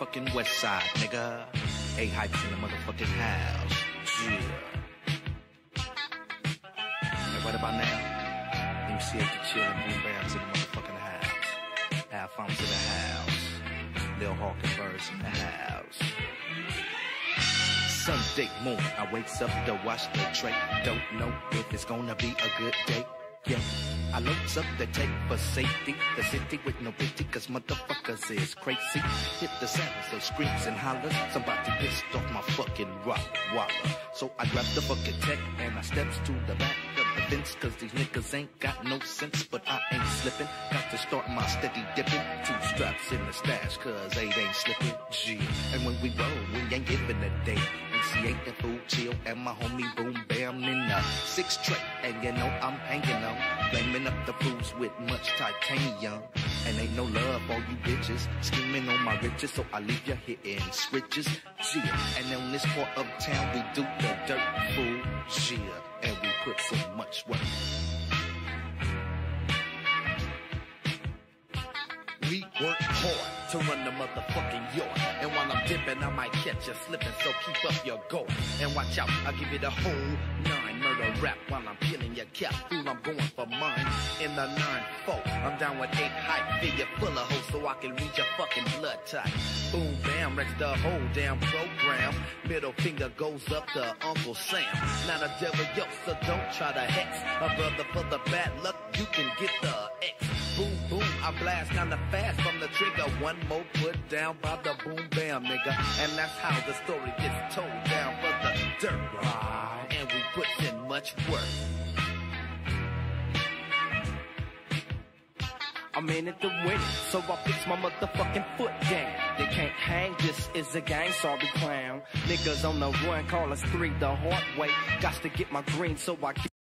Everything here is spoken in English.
motherfucking west side, nigga. A-Hypes in the motherfucking house. Yeah. And right about now, MC at the chill and boom bams in the motherfucking house. Alphonse in the house. Lil Hawk and Birds in the house. Sunday morning, I wakes up to watch the tray. Don't know if it's gonna be a good day. Yeah, I loads up the tape for safety. The city with no pity, cause motherfuckers is crazy. Hit the sounds of screams and hollers. Somebody pissed off my fucking rock waller. So I grab the fucking tech and I steps to the back of the fence. Cause these niggas ain't got no sense, but I ain't slipping. Got to start my steady dipping. 2 straps in the stash, cause 8 ain't slipping. G. And when we roll, we ain't giving a day. MC8 the fool chill and my homie boom bam in the 6 tray. And you know I'm hanging on, flaming up the fools with much titanium. And ain't no love for you bitches, scheming on my riches, so I leave you hitting switches. Yeah, and on this part of town we do the dirt fool. Yeah, and we put so much work. We work hard to run the motherfucking yard. And while I'm dipping, I might catch you slipping, so keep up your guard. And watch out, I'll give you the whole 9 murder rap while I'm peeling your cap. Fool, I'm going for mine in the 9-4. I'm down with 8 hype, figure full of hoes, so I can read your fucking blood type. Boom, bam, wrecks the whole damn program. Middle finger goes up to Uncle Sam. Not a devil, yo, so don't try to hex a brother for the bad luck, you can get the X. Boom, boom, I blast kinda fast from the trigger. One more put down by the boom bam, nigga. And that's how the story gets told down for the dirt ride. And we put in much work. I'm in it to win it, so I fix my motherfucking foot down. They can't hang, this is a gang, sorry clown. Niggas on the run, call us 3 the hard way. Got to get my green, so I keep